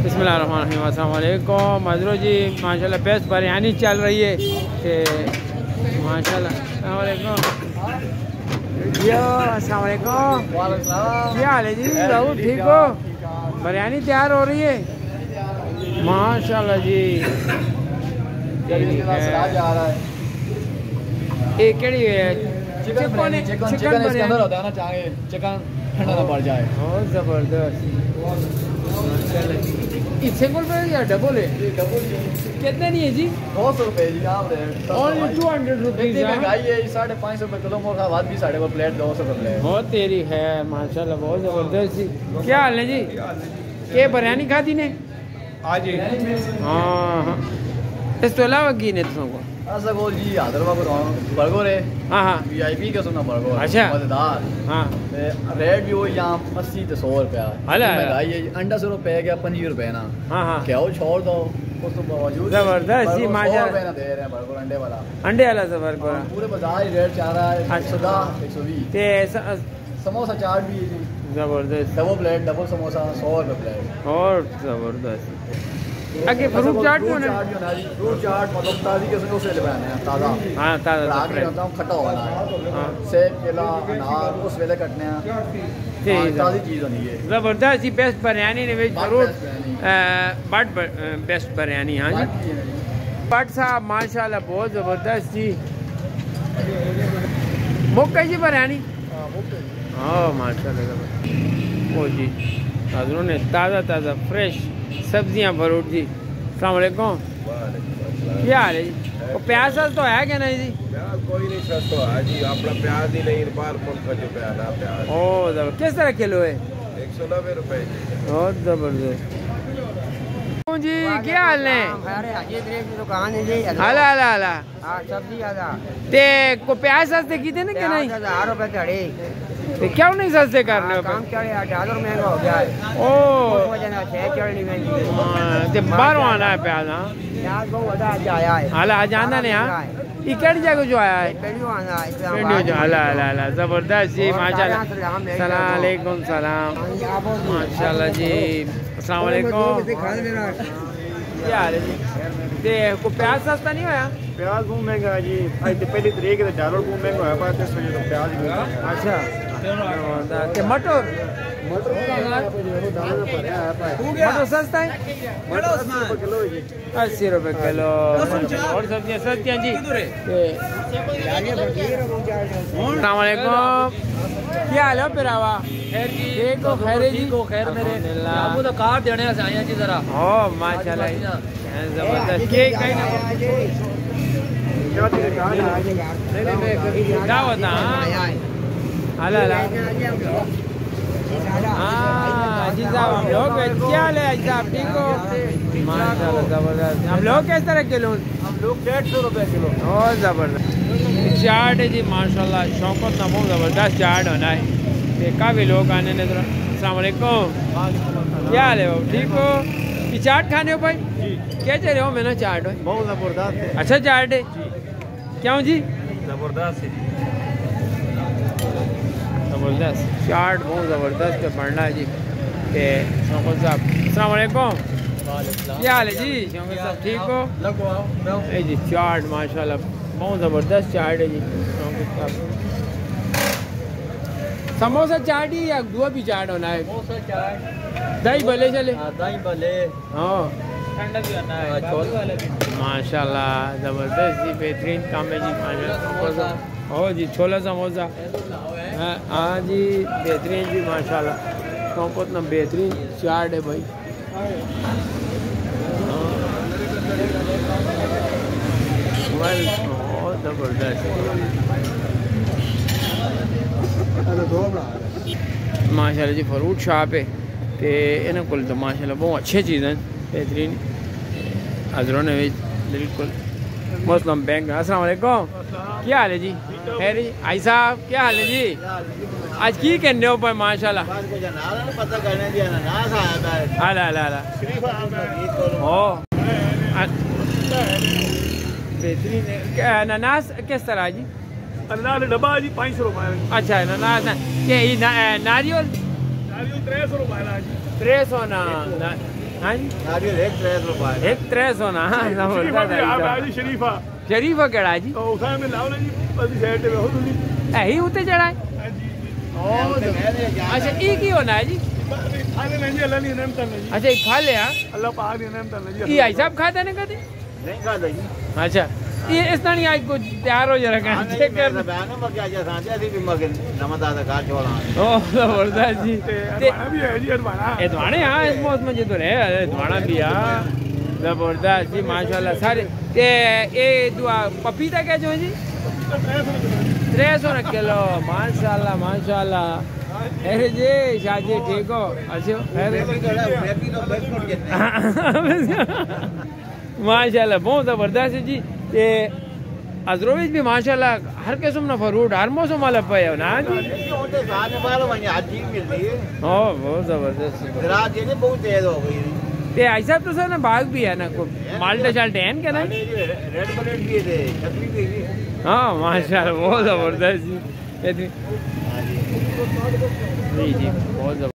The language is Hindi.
बिस्मिल्लाहिर्रहमानिर्रहीम। अस्सलाम वालेकुम मजरू जी, माशाल्लाह बेस्ट बिरयानी चल रही है कि माशाल्लाह। अस्सलाम वालेकुम यो, अस्सलाम वालेकुम, क्या हाल है जी? राहुल ठीक हो? बिरयानी तैयार हो रही है माशाल्लाह जी। ये केड़ी है? चिकन अंदर होता है ना, चाहे चिकन ठंडा ना पड़ जाए। बहुत जबरदस्त। सिंगल पे या डबल है? कितने नहीं है जी? 200 रुपये जी। आप ओनली 200 रुपीज़। महंगाई है, 550 रुपये किलो मोटा भात भी 5.5 प्लेट, 200 रुपये। बहुत तेरी है माशाल्लाह, बहुत जबरदस्त जी। क्या हाल है जी? के बिरयानी खाती ने आज? हाँ, इस तो अलावा की ने तुमको असगोल जी हैदराबाद बर्गर है। हाँ हाँ, VIP का सुना बर्गर। अच्छा, मजेदार। हाँ, रेट भी वही यहाँ 80 से 100 रुपया। महंगाई है। अंडा 100 रुपये क्या 25 रुपये ना। हाँ हाँ, क्या हो छोड़ दो उस तो बावजूद जबरदस्त जी माशाल्लाह दे रहे हैं बर्गर। अंडे वाला बर्गर पूरे बाजार ही रेट चाह रहा है 110 120। समोसा चाट भी है जी जबरदस्त, डबल प्लेट डबल समोसा 100 रुपये प्लेट। और जबरदस्त आगे फ्रूट चाट भी होना है। फ्रूट चाट मतलब ताज़ी किस्म से लगाना है, ताज़ा। हाँ ताज़ा खट्टा होना है। सेब केला अनार उस वेले कटने हैं, ताज़ी चीज़ होनी है। ज़बरदस्त जी, बेस्ट बिरयानी ने फ्रूट बट बेस्ट बिरयानी। हाँ जी बट साहब माशाल्लाह बहुत ज़बरदस्त जी। मुक्का जी बिरयानी। हाँ माशाल्लाह ओ जी, हाज़रों ने ताज़ा फ्रेश सब्जियां फ्रूट जी। अस्सलाम वालेकुम, क्या हाल है जी? वो प्याज तो है क्या नहीं जी? प्याज कोई नहीं सस्ता है जी, अपना प्याज ही नहीं, बाहर मुल्क का जो प्याज है प्याज। ओ किस तरह किलो है? 190 रुपये। बहुत जबरदस्त जी। क्या हाल है? हाला सब्जी ते को प्याज सस्ते की थे ना कि नहीं? 1000 रुपये चढ़े। क्यों नहीं सस्ते करने? काम डॉलर महंगा हो गया है। ओ बाहरों आना है प्याज। हाँ आया है। हाला आज आना नहीं। हाँ इकड़ जगह जो आया है हाला जबरदस्त जी माशाल्लाह। सलाम अलैकुम सलाम माशाल्लाह जी। अस्सलाम वालेकुम, क्या हाल है जी? को प्याज सस्ता नहीं होया? प्याज बहुत महंगा है जी। पहली तरीक डॉलर बहुत महंगा है प्याज। अच्छा मटर सस्ता है, 80 रुपये किलो। और सब्जियाँ सस्तियाँ जी। अस्सलाम वालेकुम, क्या हाल है पिरावा? खैर जी, खैर मेरे आपको तो कार्ड देने से आए जी जरा। ओ माशाल्लाह जबरदस्त। क्या होता है? हाँ जी साहब, हम लोग क्या ले साहब ठीक हो? माशाल्लाह जबरदस्त। हम लोग किस तरह किलो? हम लोग 150 रुपये किलो। और जबरदस्त चाट है जी माशाल्लाह। शौकत ना बहुत जबरदस्त चाट होना है। काफ़ी लोग आने ने। अस्सलाम वालेकुम, क्या हाल है? ठीक हो? ये चाट खाने हो भाई? क्या चल रहे हो? मैंने चाट है बहुत जबरदस्त है। अच्छा चाट है क्यों जी? जबरदस्त है जबरदस्त चाट बहुत ज़बरदस्त पढ़ना है जी। शौकत साहब अस्सलाम वालेकुम, क्या हाल है जी? शौकत साहब ठीक हो? जी चाट माशाल्लाह बहुत ज़बरदस्त चाट है जी। शौकत साहब समोसा चाट ही या दुआ भी चाट होना है? दही भले चले। दही भले हाँ ठंडा भी होना है माशाल्लाह जबरदस्त जी। बेहतरीन काम है जी माशाल्लाह। हो जी छोला समोसा। हाँ जी बेहतरीन जी माशाल्लाह। शौकत ना बेहतरीन चाट है भाई। बहुत जबरदस्त माशाल्लाह जी। फ्रूट शॉप है तो इन्होंने को तो माशाल्लाह बहुत अच्छी चीज़ें बेहतरीन हज़रों ने भी बिल्कुल मुस्लिम बैंक। अस्सलाम वालेकुम, क्या हाल है जी? खैर जी आई साहब क्या हाल है जी? आज की कहने हो पर माशाल्लाह बेहतरीन। अनानास किस तरह जी? अनानास डब्बा जी 500 रुपये। अच्छा अनानास नारियल 300 रुपये। 300 ना हाँ जी नारियल एक 300 रुपए एक 300 ना शरीफा शरीफा केड़ा है जी तो उसे में लाओ ना जी बस साइड पे हो तुसी यही उते चढ़ा है हां जी अच्छा ये की होना है जी खाने नहीं अल्लाह ने नेमत नहीं जी अच्छा खा ले हां अल्लाह पाक ने नेमत नहीं जी ये भाई साहब खाता ने कदे नहीं खाता जी अच्छा ये इस तरह आज को तैयार हो जरा कर चेक कर बयान में क्या जा सांझे थी भी मगर नमदा दा का छोड़ा ओ जबरदस्त जी अदवाना भी है जी अदवाना अदवाने हां इस मौसम में तो है अदवाना भी हां जबरदस्त जी माशाल्लाह सारे ये दुआ पपीता क्या जो है जी 300 किलो माशाल्लाह माशाल्लाह अरे जी शादी ठीक हो अच्छे माशाल्लाह बहुत जबरदस्त है जी ये अजरोविच भी माशाल्लाह हर किस्म ना फ्रूट हर मौसम वाला पे है ना जी ओ बहुत जबरदस्त रात ये बहुत तेज हो गई ते ऐसा तो सर ना बाग भी है ना को माल्टा शाल्टे हैं क्या ना रेड प्लेट भी है छतरी भी है हाँ माशाल्लाह बहुत जबरदस्त जी जी बहुत